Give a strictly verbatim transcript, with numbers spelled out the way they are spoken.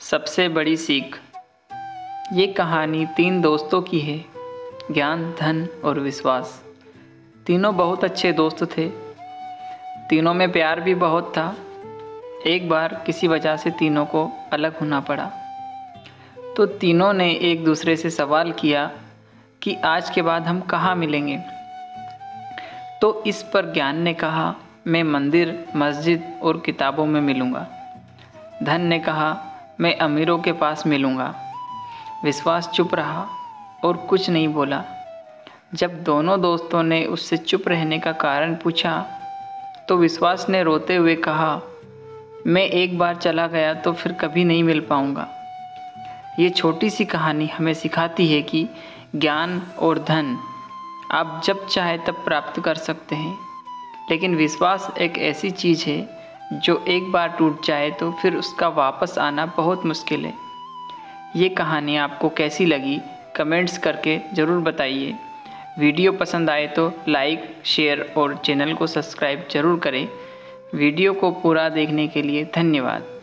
सबसे बड़ी सीख। ये कहानी तीन दोस्तों की है, ज्ञान, धन और विश्वास। तीनों बहुत अच्छे दोस्त थे। तीनों में प्यार भी बहुत था। एक बार किसी वजह से तीनों को अलग होना पड़ा, तो तीनों ने एक दूसरे से सवाल किया कि आज के बाद हम कहाँ मिलेंगे। तो इस पर ज्ञान ने कहा, मैं मंदिर, मस्जिद और किताबों में मिलूँगा। धन ने कहा, मैं अमीरों के पास मिलूँगा। विश्वास चुप रहा और कुछ नहीं बोला। जब दोनों दोस्तों ने उससे चुप रहने का कारण पूछा, तो विश्वास ने रोते हुए कहा, मैं एक बार चला गया तो फिर कभी नहीं मिल पाऊँगा। ये छोटी सी कहानी हमें सिखाती है कि ज्ञान और धन आप जब चाहे तब प्राप्त कर सकते हैं, लेकिन विश्वास एक ऐसी चीज़ है जो एक बार टूट जाए तो फिर उसका वापस आना बहुत मुश्किल है। ये कहानी आपको कैसी लगी कमेंट्स करके ज़रूर बताइए। वीडियो पसंद आए तो लाइक, शेयर और चैनल को सब्सक्राइब ज़रूर करें। वीडियो को पूरा देखने के लिए धन्यवाद।